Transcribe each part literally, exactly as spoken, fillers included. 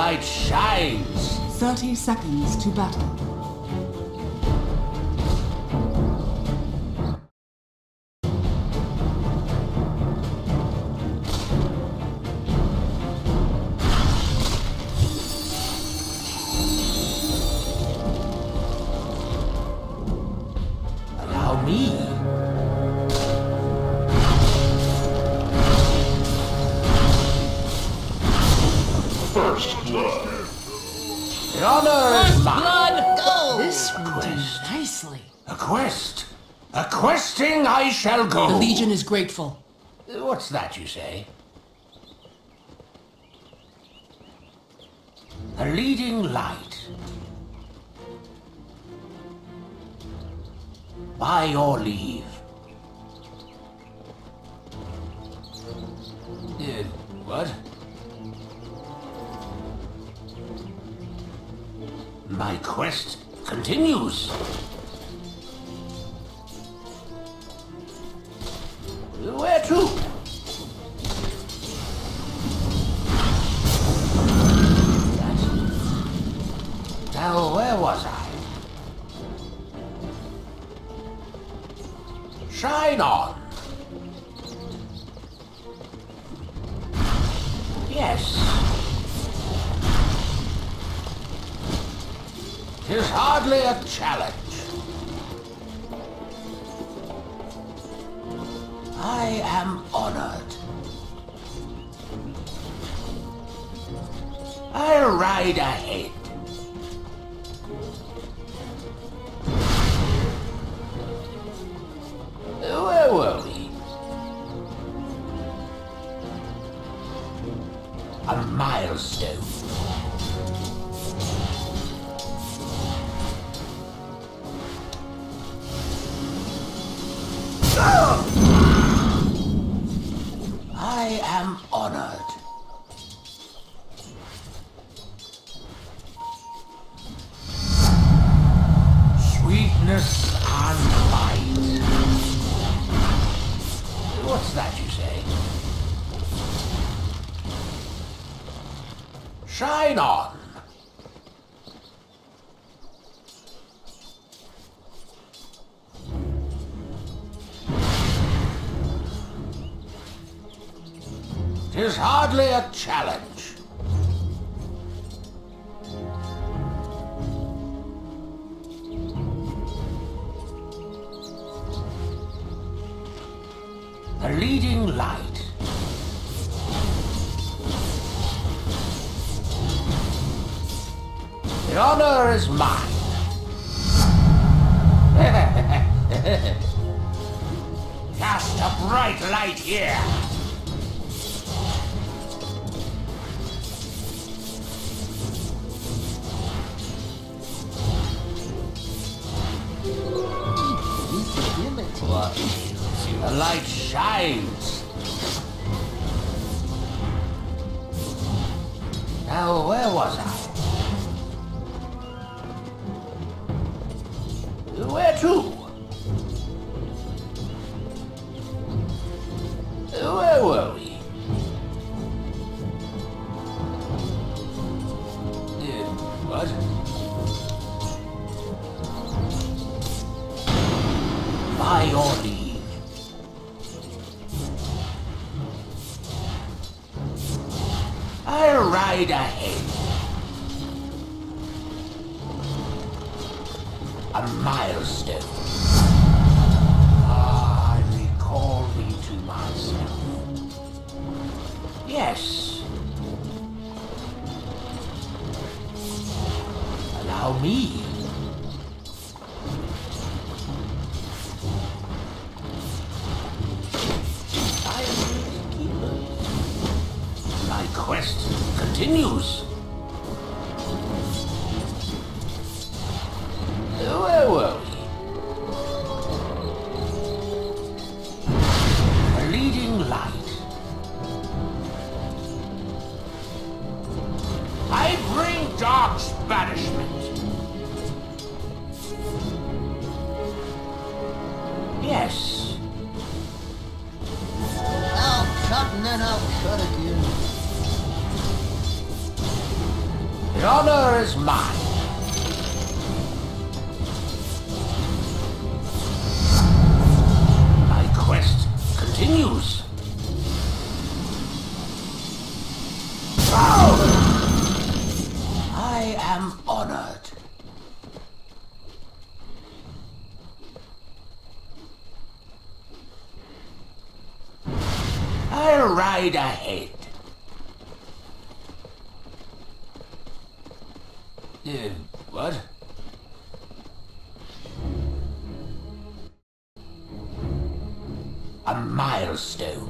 light shines. Thirty seconds to battle. Allow me. First blood. The honor is mine. Blood! Go! This will do Quest. nicely. A quest. A questing I shall go. The Legion is grateful. What's that you say? A leading light. By your leave. Uh, what? My quest continues. Where to? Now, where was I? Shine on. Yes. 'Tis hardly a challenge. I am honored. I'll ride ahead. Where were we? A milestone. I am honored. Sweetness and light. What's that you say? Shine on. Tis hardly a challenge. A leading light. The honor is mine. Cast a bright light here. What? The light shines. Now, where was I? Where to? Where were we? Uh, what? By your leave. I'll ride ahead. A milestone. Ah, I recall me to myself. Yes. Allow me. I am the keeper. My quest continues. Where were we? A leading light. I bring dark's banishment. Yes. I'll cut and then I'll cut again. mine. My quest continues. Oh! I am honored. I'll ride ahead. Uh, what? A milestone.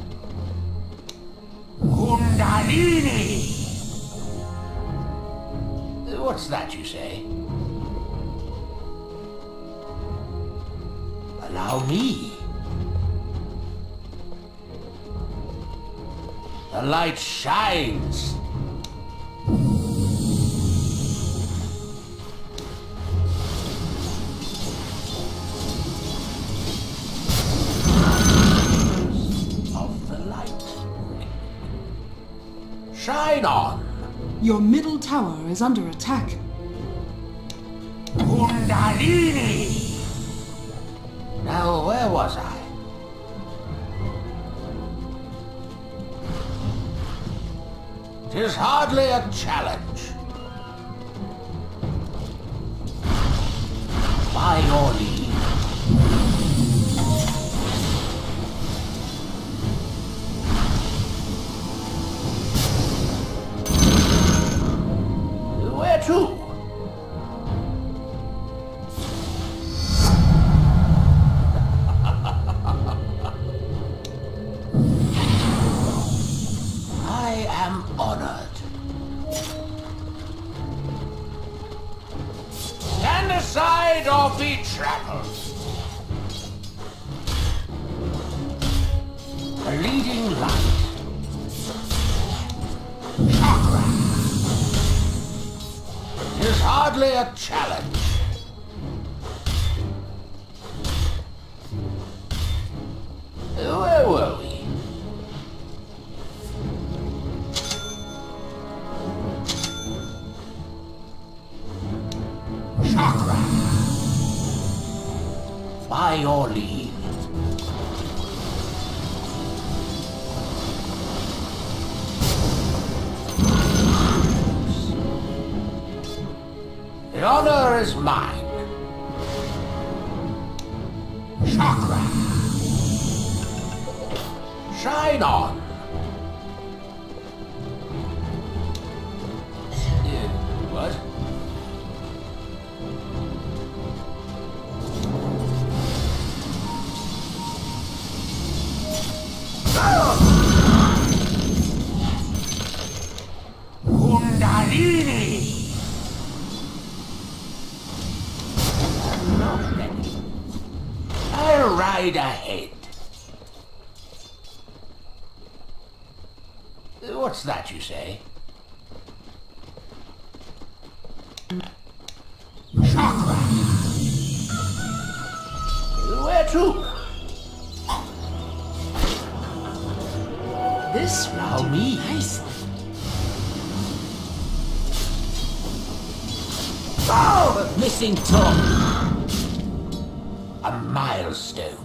Kundalini! What's that you say? Allow me. The light shines. Of the light. Shine on. Your middle tower is under attack. Kundalini! Now, where was I? Tis hardly a challenge. By your leave. Where to? I am honored. Stand aside or be trampled. The leading light. Chakra. Is hardly a challenge. Where were we? Chakra. By your leave. The honor is mine. Chakra. Shine on. Uh, what? Kundalini! I'll ride ahead. What's that you say? Chakra! Where to? This Allow me. nice. Oh! Missing top. A milestone.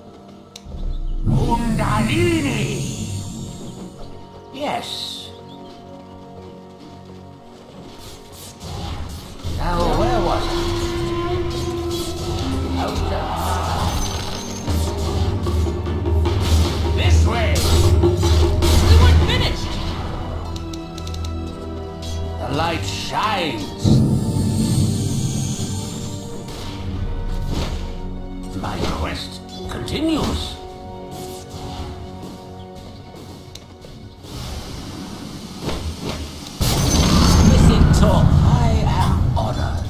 Kundalini! Yes. Now, where was I? Out there. This way! We weren't finished! The light shines. My quest continues. Missing top. I am honored.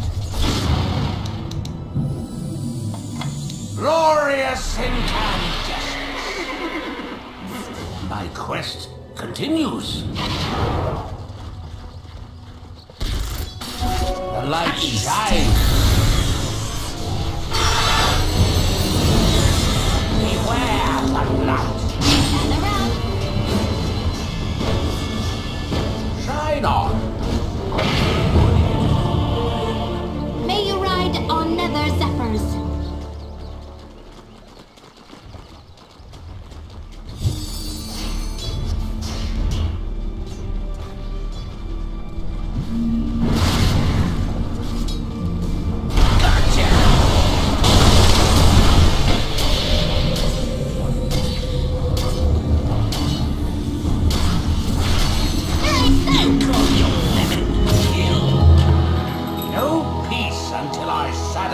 Glorious incandescence. My quest continues. The light shines. Beware the light. Shine on.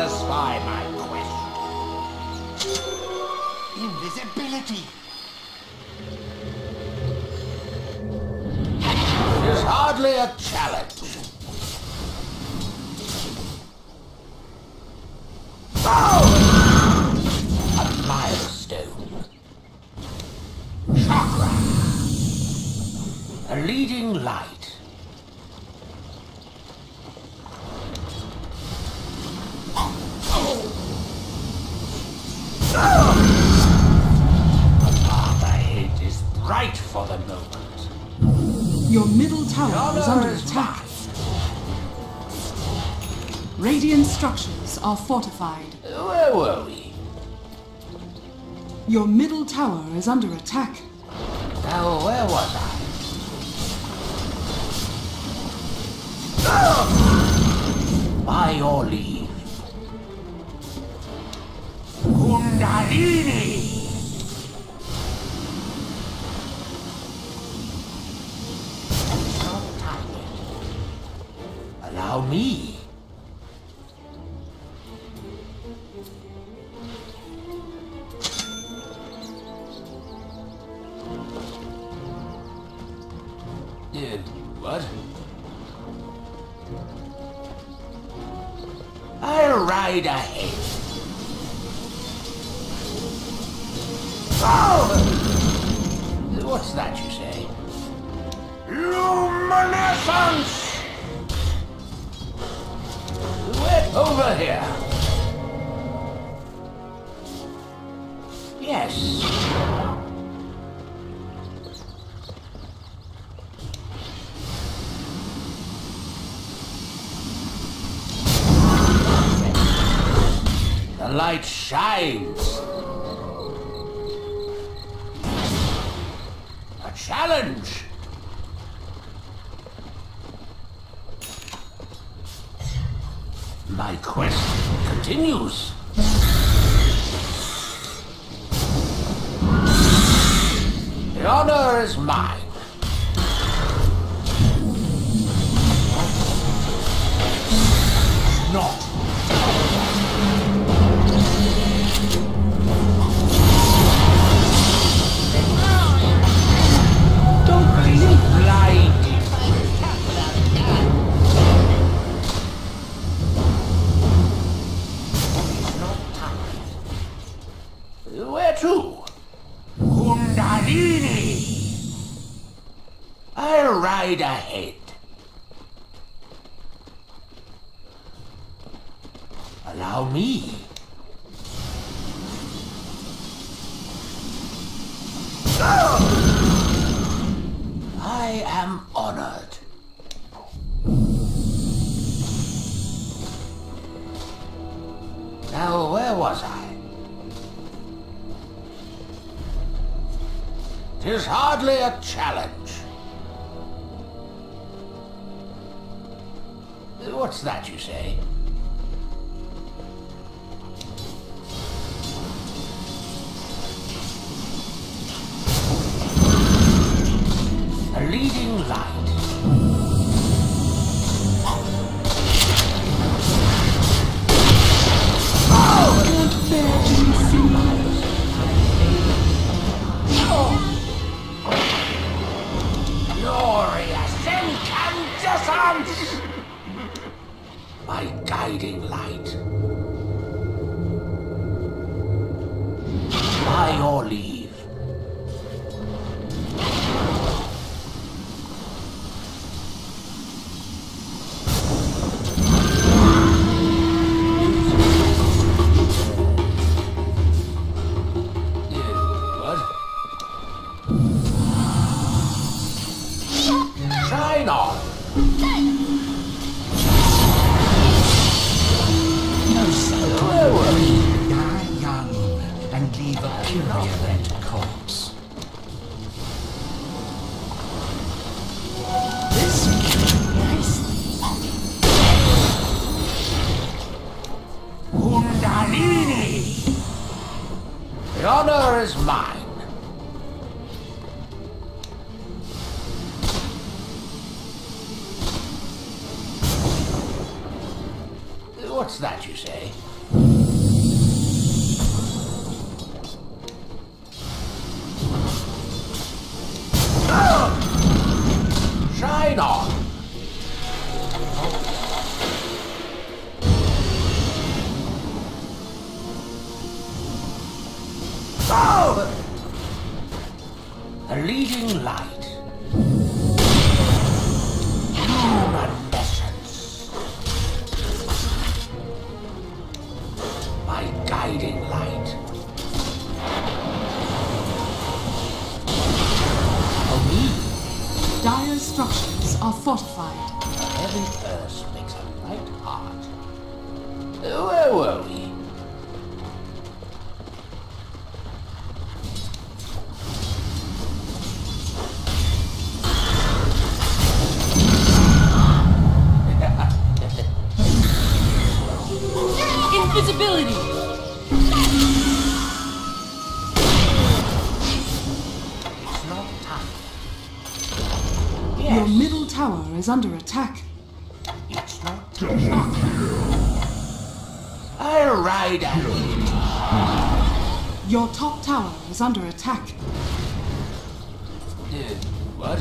satisfy my quest. Invisibility. It is hardly a challenge. Oh! A milestone. Chakra. A leading light. Ahead is bright for the moment. Your middle tower is under attack. Radiant structures are fortified. Where were we? Your middle tower is under attack. Now, where was I? By your leave. Kundalini! No time yet. Allow me. Uh, what? I'll ride ahead. Oh! What's that you say? Luminescence! Wait over here. Yes. The light shines. A challenge. My quest continues. The honor is mine. Not. Where to? Kundalini! I'll ride ahead. Allow me. I am honored. Now, where was I? 'Tis hardly a challenge. What's that you say? A leading light. Oh! Glorious incandescence! My guiding light. By your leave. Shine on! No certain die young and leave a purulent corpse. This nicely. Kundalini! The honor is mine. What's that you say? Shine on! Oh! A leading light. Human essence. My guiding light. For me. Dire structures are fortified. A heavy purse makes a light heart. Where were we? Invisibility! It's not time. Your Yes, middle tower is under attack. it's not time. I'll ride at it. Your top tower is under attack. Uh, what?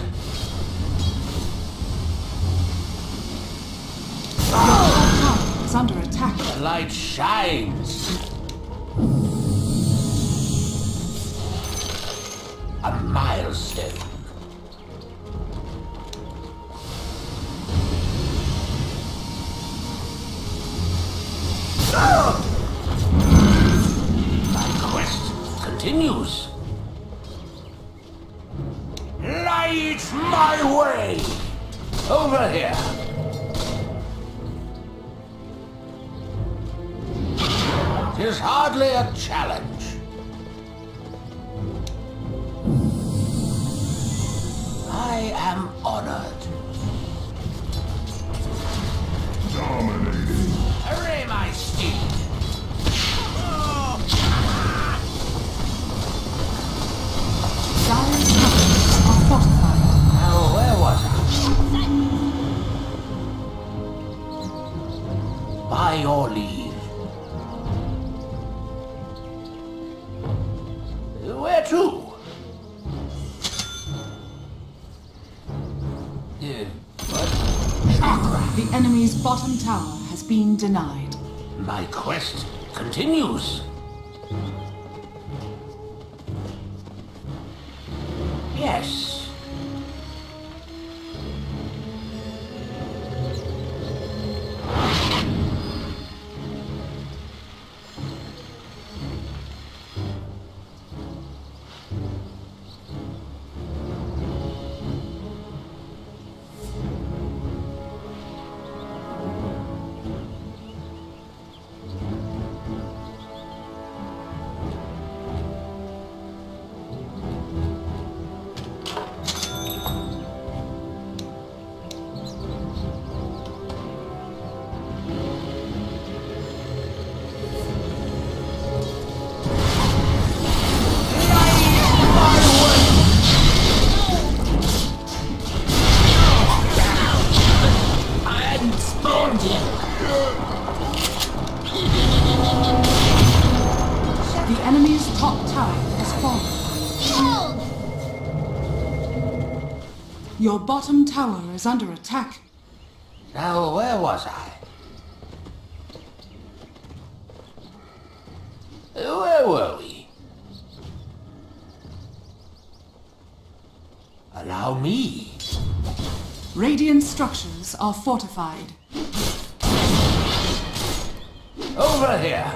Your top tower is under attack. The light shines. A milestone. My quest continues. Light my way. Over here. Tis hardly a challenge. I am honored. Dominating. Hooray, my steed! Dire structures are fortified. Now, where was I? By your leave. Where to? Uh, what? The enemy's bottom tower has been denied. My quest continues. Yes. The enemy's top tower has fallen. Your bottom tower is under attack. Now, where was I? Where were we? Allow me. Radiant structures are fortified. Over here.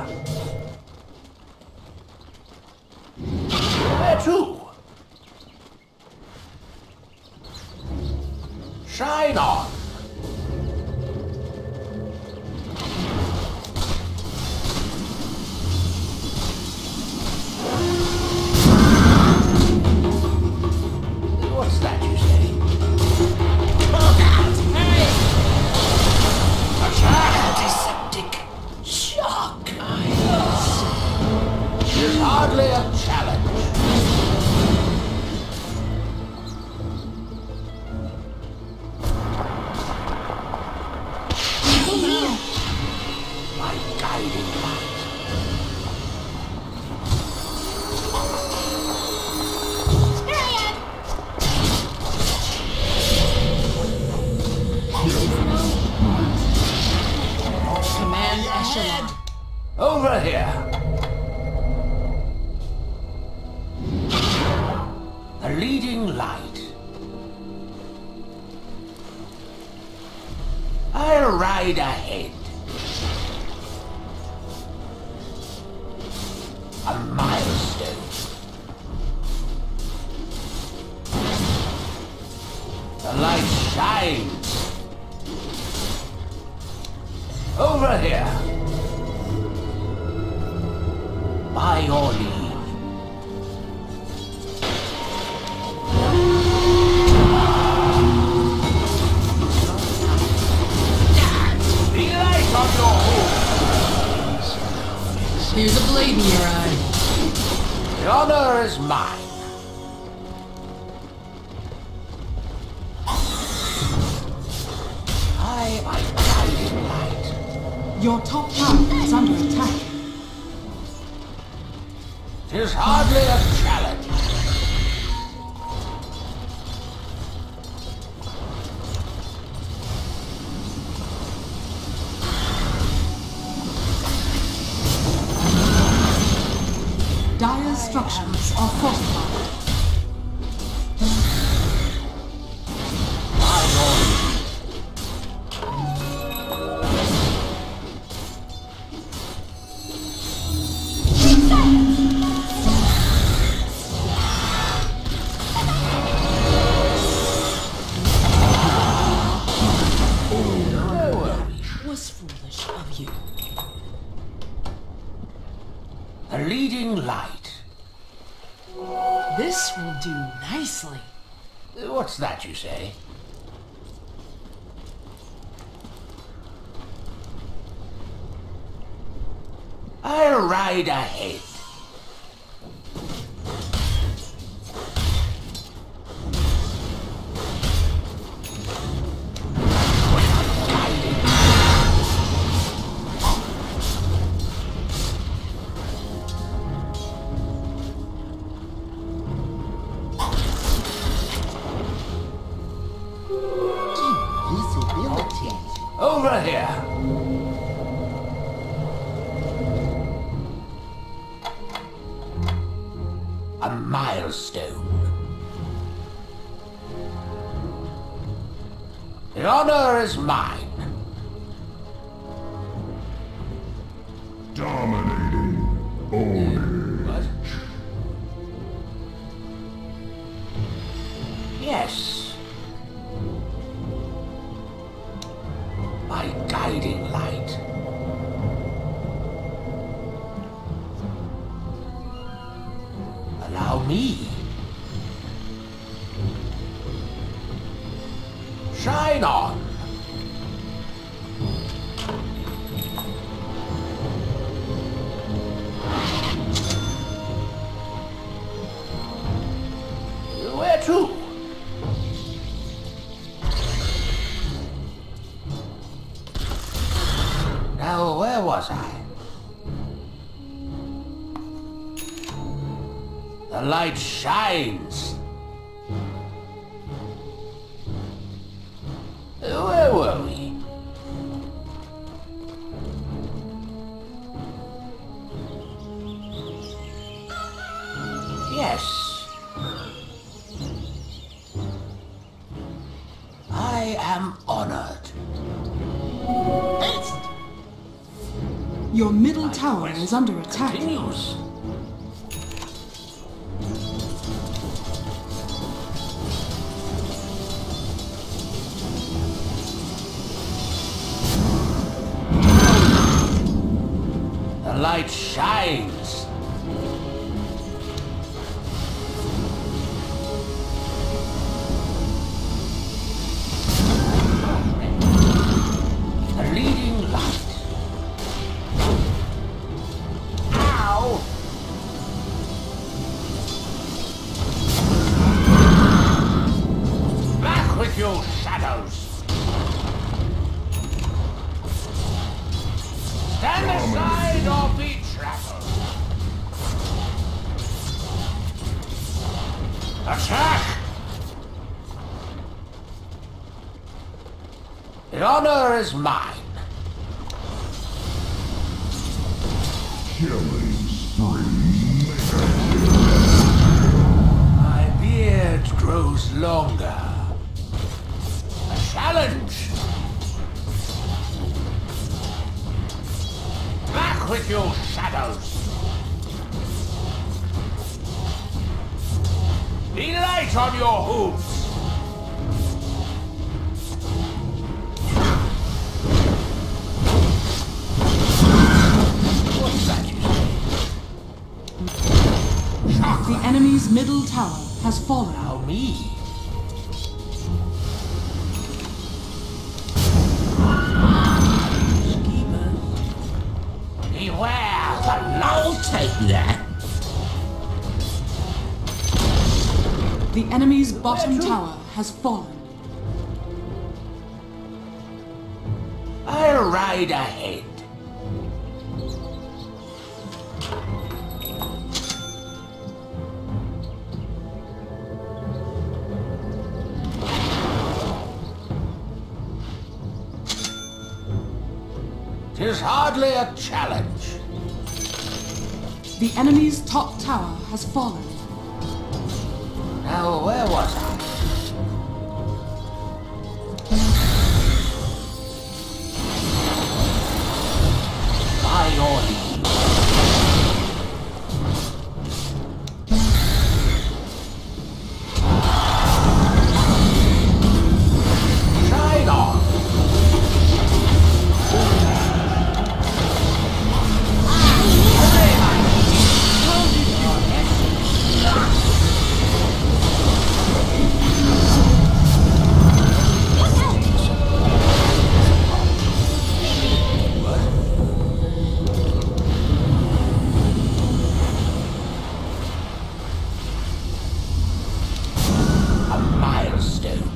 Where to? Shine on. What's that you say? Antiseptic shock. It's hardly a challenge. guiding light. Command echelon. Over here. The leading light. I'll ride ahead. A milestone. The light shines. Over here. By your leave. The light on your hoof. Here's a blade in your eye. The honor is mine. I am guiding light. Your top tower is under attack. Tis hardly a challenge. Dire's structures are fortified. By your leave. Was foolish of you. The leading light. This will do nicely. What's that you say? I'll ride ahead. Invisibility. Over here. A milestone. The honor is mine. Dominating. Owning. What? Yes. My guiding light. Allow me. Shine on. Where to? Now, where was I? The light shines. Where were we? Yes. I am honored. Your middle tower is under attack. Continues. The light shines. The leading light. Ow! Back with you, shadows! Stand aside! Ride or be trampled. Attack! The honor is mine. Killing spree. My beard grows longer. A challenge. Back with you, shadows. Be light on your hooves. What's that you say? The enemy's middle tower has fallen. Now me. Schemers. Beware the light. I'll take that. The enemy's bottom tower has fallen. I'll ride ahead. Tis hardly a challenge. The enemy's top tower has fallen. Now, where was I? By your leave. Shine on. A milestone.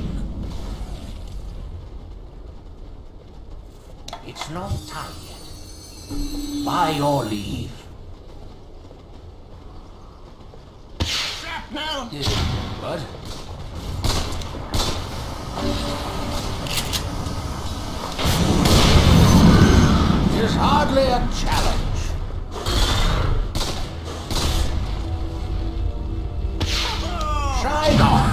It's not time yet. By your leave. Now! Is what? Tis hardly a challenge. Shine on.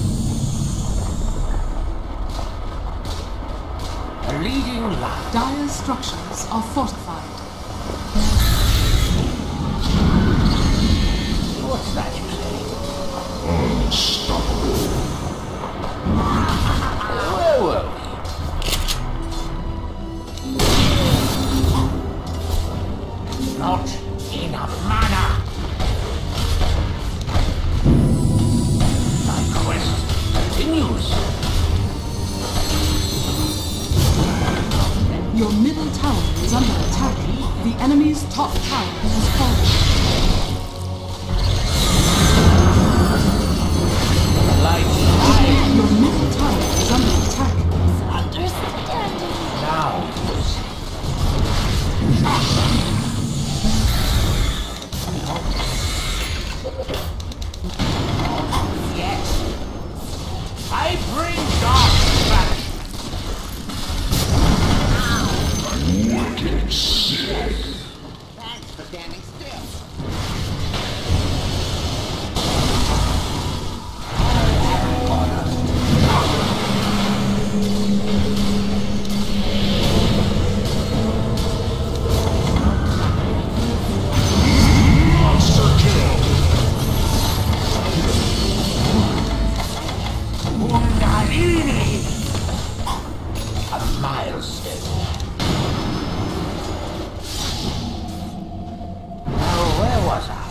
A leading light. Dire structures are fortified. What's that you say? Unstoppable. Where were we? Not enough mana. My quest continues. Your middle tower is under attack. The enemy's top tower has fallen. Light shine Your middle tower is under attack. now. Yes. I bring dark back. Wicked sick. Thanks for standing still. Monster kill. Kundalini! A milestone. Now, where was I?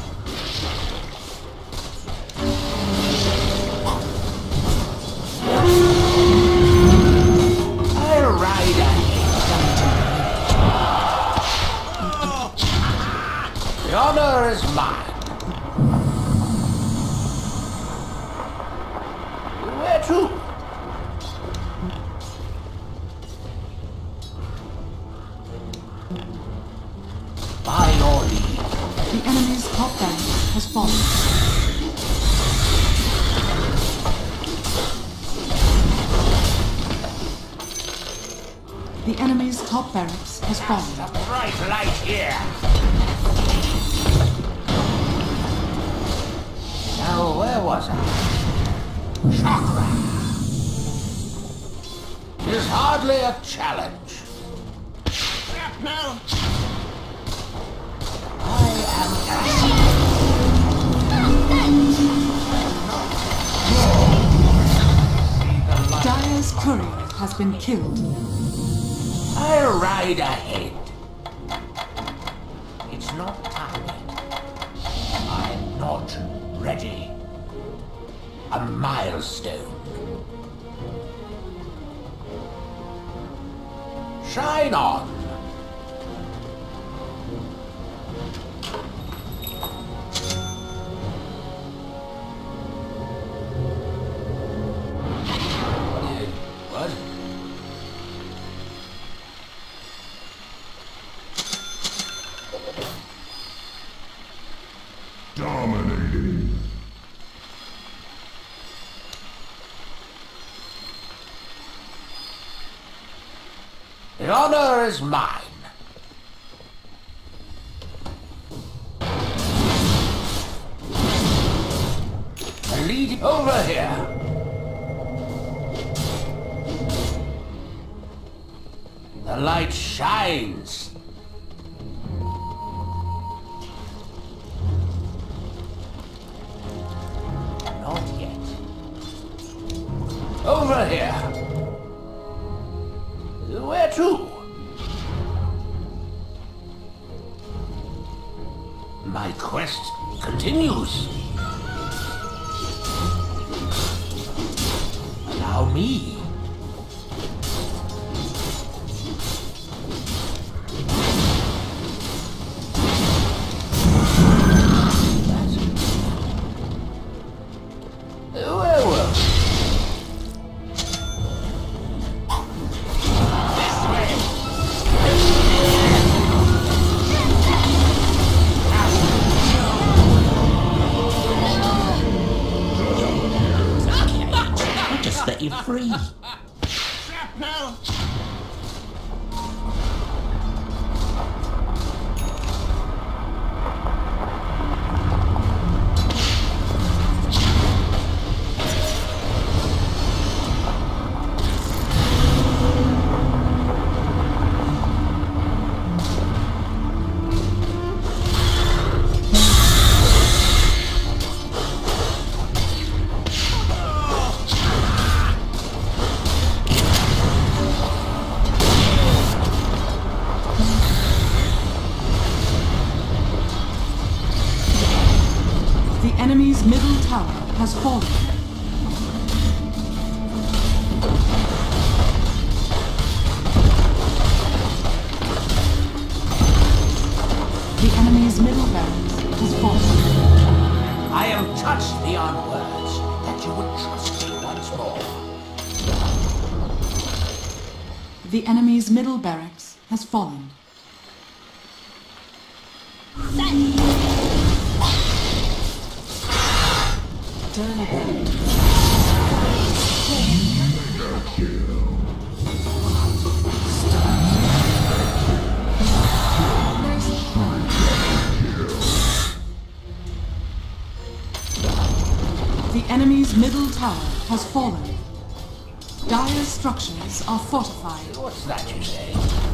I'll ride ahead. The honor is mine. Where to? The enemy's top barracks has fallen. The enemy's top barracks has fallen. A bright light here. Now, where was I? Chakra. It is hardly a challenge. Shrapnel! I am Dire's courier has been killed. I'll ride ahead. It's not time yet. I'm not ready. A milestone. Shine on. What? Dominating. The honor is mine. Lead over here. The light shines. Not yet. Over here. Where to? My quest continues. Allow me. Where were we? Just set you free. Shrapnel! The enemy's middle tower has fallen. The enemy's middle barracks has fallen. I am touched beyond words that you would trust me once more. The enemy's middle barracks has fallen. Turn again. The enemy's middle tower has fallen. Dire structures are fortified. What's that you say?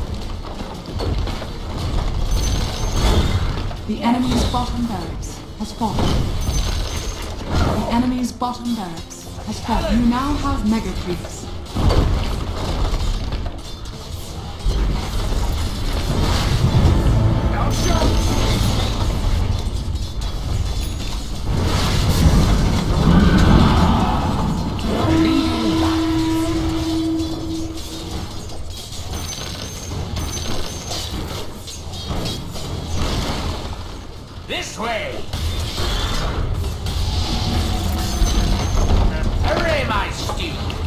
The enemy's bottom barracks has fallen. The enemy's bottom barracks has fallen. You now have mega creeps. This way! Hooray, my steed!